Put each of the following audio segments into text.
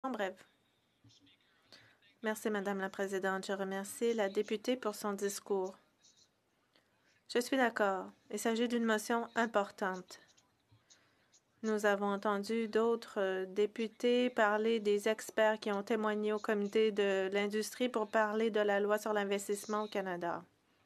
Bref. Merci, Madame la Présidente. Je remercie la députée pour son discours. Je suis d'accord. Il s'agit d'une motion importante. Nous avons entendu d'autres députés parler des experts qui ont témoigné au comité de l'industrie pour parler de la loi sur l'investissement au Canada.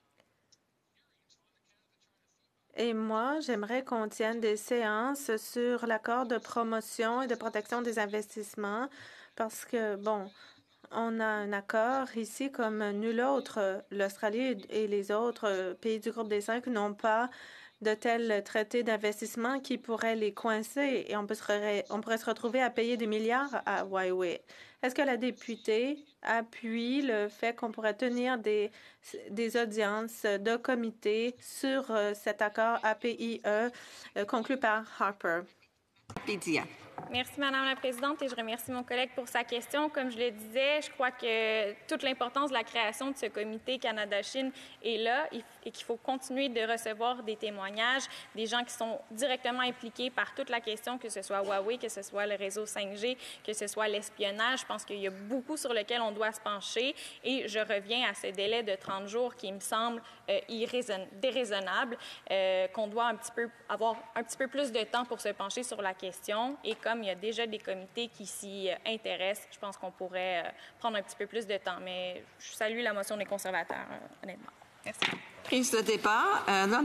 Et moi, j'aimerais qu'on tienne des séances sur l'accord de promotion et de protection des investissements parce que, bon, on a un accord ici comme nul autre. L'Australie et les autres pays du groupe des 5 n'ont pas de tels traités d'investissement qui pourraient les coincer et on pourrait se retrouver à payer des milliards à Huawei. Est-ce que la députée appuie le fait qu'on pourrait tenir des audiences de comité sur cet accord APIE conclu par Harper? Merci, Madame la Présidente, et je remercie mon collègue pour sa question. Comme je le disais, je crois que toute l'importance de la création de ce comité Canada-Chine est là et qu'il faut continuer de recevoir des témoignages des gens qui sont directement impliqués par toute la question, que ce soit Huawei, que ce soit le réseau 5G, que ce soit l'espionnage. Je pense qu'il y a beaucoup sur lequel on doit se pencher et je reviens à ce délai de 30 jours qui me semble déraisonnable, qu'on doit avoir un petit peu plus de temps pour se pencher sur la question. Et comme il y a déjà des comités qui s'y intéressent, je pense qu'on pourrait prendre un petit peu plus de temps. Mais je salue la motion des conservateurs, honnêtement. Merci. Prise de débat.